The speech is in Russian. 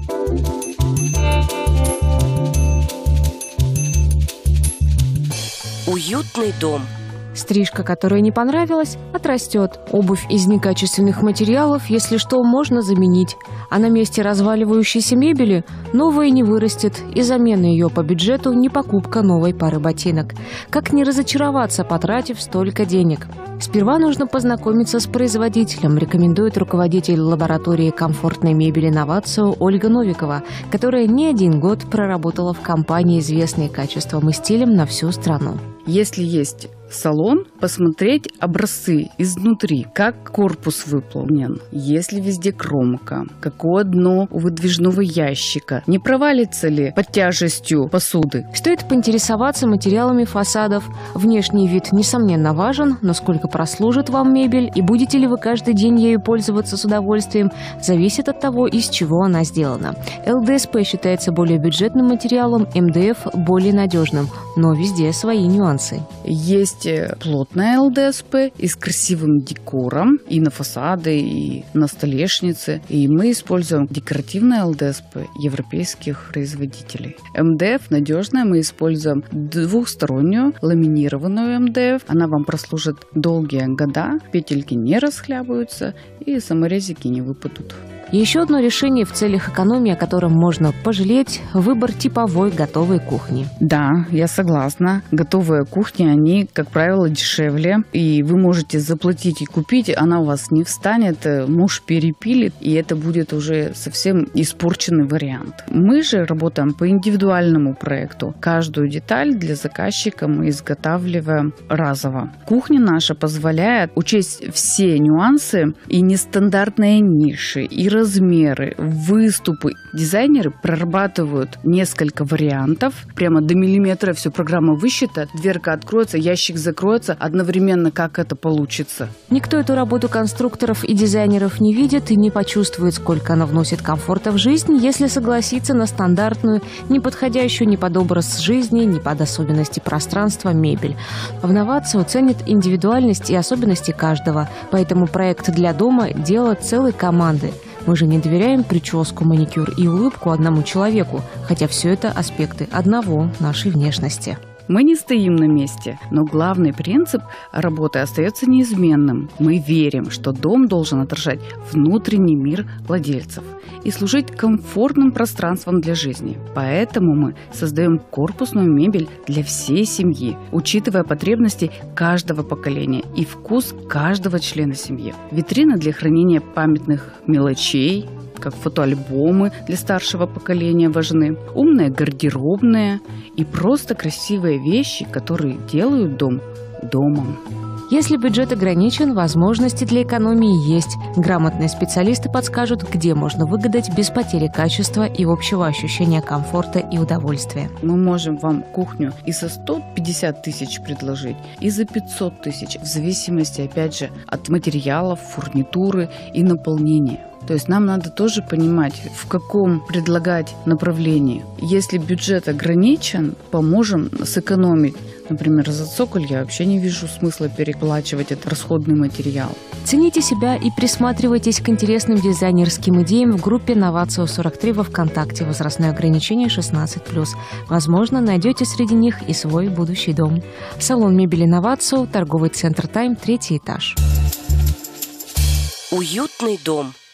Уютный дом. Стрижка, которая не понравилась, отрастет. Обувь из некачественных материалов, если что, можно заменить. А на месте разваливающейся мебели новая не вырастет, и замена ее по бюджету не покупка новой пары ботинок. Как не разочароваться, потратив столько денег? Сперва нужно познакомиться с производителем, рекомендует руководитель лаборатории комфортной мебели «Новацио» Ольга Новикова, которая не один год проработала в компании, известной качеством и стилем на всю страну. Если есть салон, посмотреть образцы изнутри, как корпус выполнен, есть ли везде кромка, какое дно у выдвижного ящика, не провалится ли под тяжестью посуды. Стоит поинтересоваться материалами фасадов. Внешний вид, несомненно, важен, но сколько прослужит вам мебель и будете ли вы каждый день ею пользоваться с удовольствием, зависит от того, из чего она сделана. ЛДСП считается более бюджетным материалом, МДФ – более надежным, но везде свои нюансы. Есть плотная ЛДСП и с красивым декором и на фасады, и на столешницы. И мы используем декоративное ЛДСП европейских производителей. МДФ надежная, мы используем двухстороннюю ламинированную МДФ. Она вам прослужит долгие года, петельки не расхлябаются и саморезики не выпадут. Еще одно решение в целях экономии, о котором можно пожалеть – выбор типовой готовой кухни. Да, я согласна. Готовые кухни, они, как правило, дешевле. И вы можете заплатить и купить, она у вас не встанет, муж перепилит, и это будет уже совсем испорченный вариант. Мы же работаем по индивидуальному проекту. Каждую деталь для заказчика мы изготавливаем разово. Кухня наша позволяет учесть все нюансы и нестандартные ниши, и размеры, выступы. Дизайнеры прорабатывают несколько вариантов. Прямо до миллиметра всю программа высчитает. Дверка откроется, ящик закроется. Одновременно как это получится. Никто эту работу конструкторов и дизайнеров не видит и не почувствует, сколько она вносит комфорта в жизнь, если согласиться на стандартную, не подходящую ни под образ жизни, ни под особенности пространства мебель. В «Новацио» ценят индивидуальность и особенности каждого. Поэтому проект для дома – дело целой команды. Мы же не доверяем прическу, маникюр и улыбку одному человеку, хотя все это аспекты одного нашей внешности. Мы не стоим на месте, но главный принцип работы остается неизменным. Мы верим, что дом должен отражать внутренний мир владельцев и служить комфортным пространством для жизни. Поэтому мы создаем корпусную мебель для всей семьи, учитывая потребности каждого поколения и вкус каждого члена семьи. Витрины для хранения памятных мелочей, как фотоальбомы для старшего поколения важны, умные гардеробные и просто красивые вещи, которые делают дом домом. Если бюджет ограничен, возможности для экономии есть. Грамотные специалисты подскажут, где можно выгадать без потери качества и общего ощущения комфорта и удовольствия. Мы можем вам кухню и за 150 тысяч предложить, и за 500 тысяч, в зависимости, опять же, от материалов, фурнитуры и наполнения. То есть нам надо тоже понимать, в каком предлагать направлении. Если бюджет ограничен, поможем сэкономить. Например, за цоколь я вообще не вижу смысла переплачивать этот расходный материал. Цените себя и присматривайтесь к интересным дизайнерским идеям в группе «Новацио 43» во ВКонтакте. Возрастное ограничение 16+. Возможно, найдете среди них и свой будущий дом. Салон мебели «Новацио», торговый центр «Тайм», 3-й этаж. Уютный дом.